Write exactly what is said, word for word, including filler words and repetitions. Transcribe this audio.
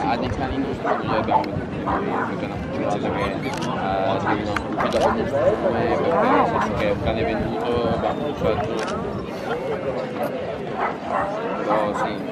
ad entrare in nostro noi abbiamo perché è una successa che eh, arrivano tutti dopo il nostro nome perché nel senso che è un cane venduto abbiamo scelto però sì.